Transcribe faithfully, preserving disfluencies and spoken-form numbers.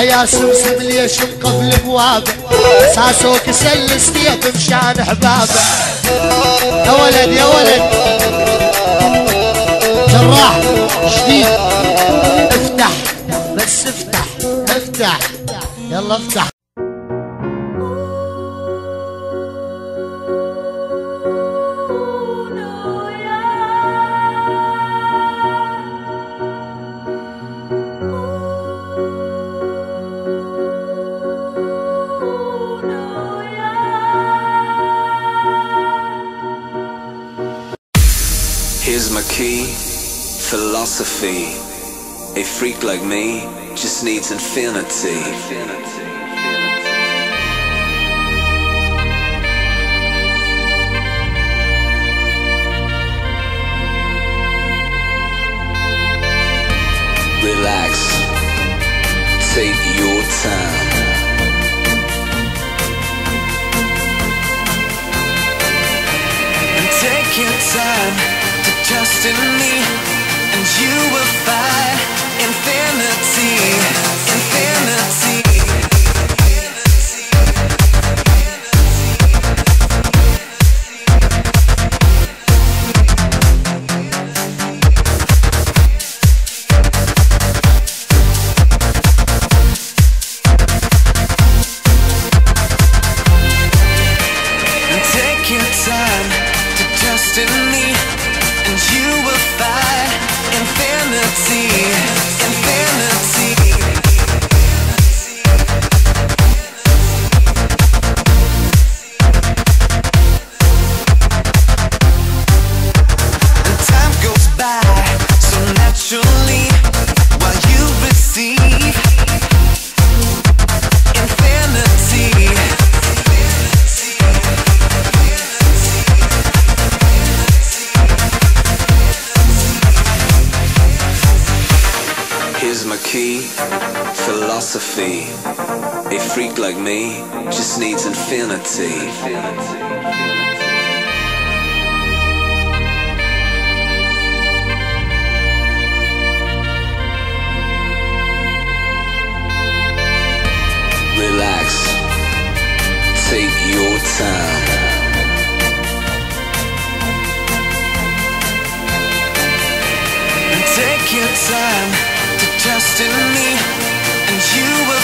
يا سمسم ليش مقبل بوابه اساسوك سلستي بمشان احبابه. يا ولد يا ولد جراح شديد افتح بس افتح افتح يلا افتح. Here's my key, philosophy. A freak like me just needs infinity. Relax, take your time. And take your time. Trust in me, and you will find infinity, infinity. And take your time to trust in me. You will find infinity, infinity. And time goes by so naturally while you receive infinity. Here's my key, philosophy. A freak like me just needs infinity. Relax, take your time. And take your time. Trust in me, and you will